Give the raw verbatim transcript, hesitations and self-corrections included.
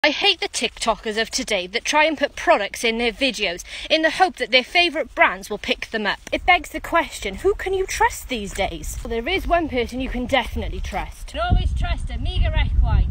I hate the TikTokers of today that try and put products in their videos in the hope that their favourite brands will pick them up. It begs the question, who can you trust these days? Well, there is one person you can definitely trust. You can always trust Amiga Equine.